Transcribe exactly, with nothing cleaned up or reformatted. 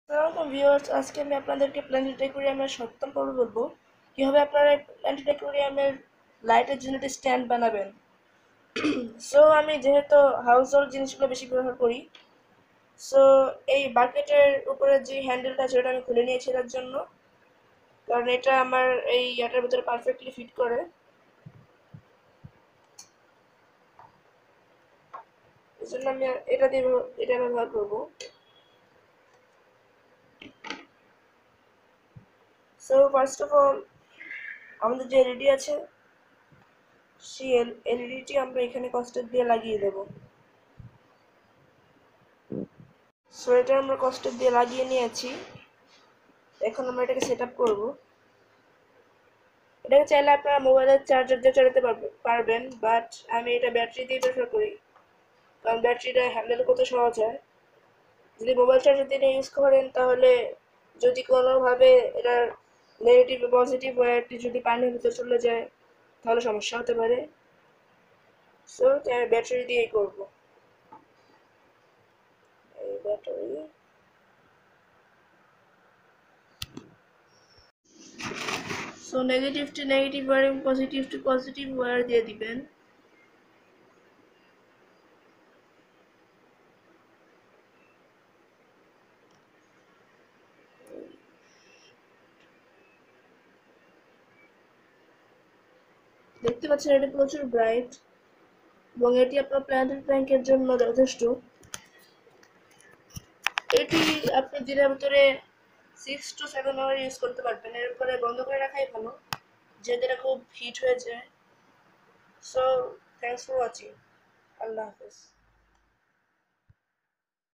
আসসালামু ভিউয়ার্স, আজকে আমি আপনাদেরকে প্ল্যানেট অ্যাকুয়ারিয়ামের সপ্তম পর্ব বলবো কিভাবে আপনারা প্ল্যানেট অ্যাকুয়ারিয়ামের লাইটের জন্য একটা স্ট্যান্ড বানাবেন। সো আমি যেহেতু হাউস হোল্ড জিনিসগুলো বেশি ব্যবহার করি, সো এই বাকেটের উপরে যে হ্যান্ডেলটা আছে ওটা আমি খুলে নিয়েছি এটার জন্য, কারণ এটা আমার এই ইয়াটার ভিতরে পারফেক্টলি ফিট করে। এই জন্য আমি এটা দিয়ে এটা ব্যবহার করবো। সো ফার্স্ট অফ অল আমাদের যে এলইডি আছে সেই এলইডিটি আমরা এখানে কস্টেপ দিয়ে লাগিয়ে দেবো। সো এটা আমরা কস্টেপ দিয়ে লাগিয়ে নিয়েছি। এখন আমরা এটাকে সেট আপ করবো। এটাকে চাইলে আপনারা মোবাইলের চার্জার দিয়ে চালাতে পারবেন, বাট আমি এটা ব্যাটারি দিয়ে প্রেফার করি, কারণ ব্যাটারিটা হ্যান্ডেল করতে সহজ হয়। যদি মোবাইল চার্জার দিয়ে ইউজ করেন তাহলে যদি কোনোভাবে এটার নেগেটিভ পজিটিভ ওয়্যারটি যদি পানির ভিতরে চলে যায় তাহলে সমস্যা হতে পারে। সো আমি ব্যাটারি দিয়েই করবো। এই battery so negative to negative wire এবং পজিটিভ টু পজিটিভ ওয়্যার দিয়ে দিবেন। দেখতে পাচ্ছেন এটা প্রচুর ব্রাইট এবং এটি আপনার প্ল্যানেট ট্যাঙ্কের জন্য যথেষ্ট। এটি আপনি দিনের ভিতরে six to seven hour use করতে পারবেন, এরপরে বন্ধ করে রাখাই ভালো যেহেতু এটা খুব হিট হয়ে যায়। So thanks for watching. আল্লাহ হাফেজ।